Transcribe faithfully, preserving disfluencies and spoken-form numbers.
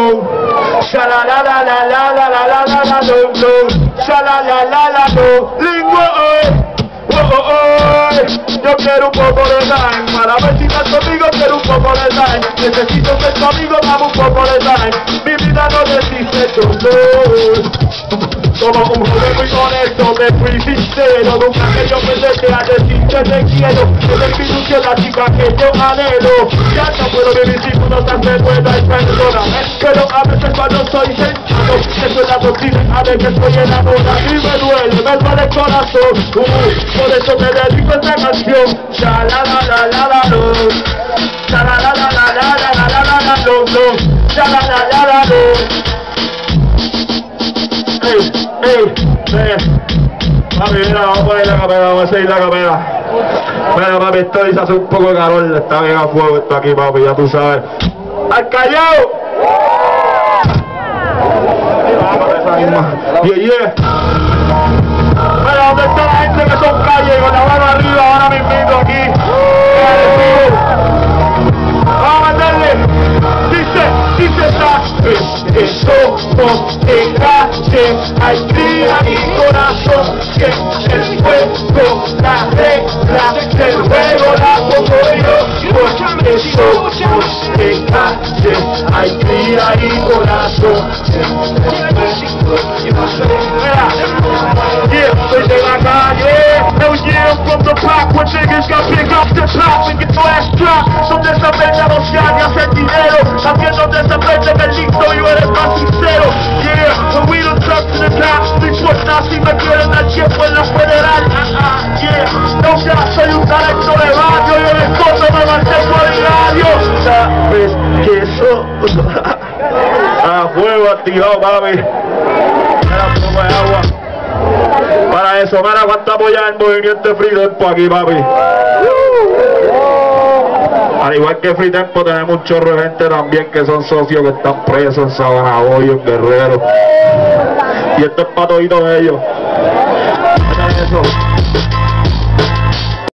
no. Sha la la la la la la la la la la no no. Sha la la la la no. Lingua oh oh oh oh. Yo quiero un poco de time. Para ver si estás conmigo quiero un poco de time. Necesito ser tu amigo, dame un poco de time. Mi vida no resiste tu no. Como un joven muy honesto, me fui sincero. Nunca que yo pensé a decirte te quiero. Es mi ilusión la chica que yo anhelo. Ya no puedo vivir sin uno tan de buena y perdóname. Pero a veces cuando soy sensato, eso es la posible, a ver que estoy enamorado y me duele, me duele el corazón. Uh, por eso me dedico a esta canción. Sha la la la la la lo. Sha la la la la la la la la la la lo lo. Sha la la la la lo. Ey, ey, ey. Papi, mira, vamos a poner la capela, vamos a seguir la capela. Mira, papi, esto se hace un poco de calor, está bien a fuego esto aquí, papi, ya tú sabes. ¡Al Callao! Yeah, yeah. Mira, ¿dónde está la gente que son calles con la mano arriba ahora mismo aquí? Vamos a meterle. Dice, dice esta. Eso no te cache, hay cría mi corazón, que el fuego, la regla del juego la pongo yo, porque eso no te cache, hay cría mi corazón. Yeah, estoy de la calle, hell yeah, I'm from the block, where niggas got pick up the top and get your ass dropped, donde se aprende a bocear y hacer dinero, también donde se aprende que el listo yo eres más sincero. Yeah, when we don't talk to the cops, these what nazi me quieren dar tiempo en la federal. Uh -uh, yeah, no ya soy un talento de radio, yo de cosas me mantengo a diario. Sabes que eso a fuego activado, papi. Mira, poco de agua. Para eso, mira cuánto apoyar el movimiento de Free Tempo aquí, papi. Al igual que Free Tempo tenemos un chorro de gente también que son socios que están presos en Sabana Hoyo, en Guerrero. Y esto es para toditos ellos. Miren eso.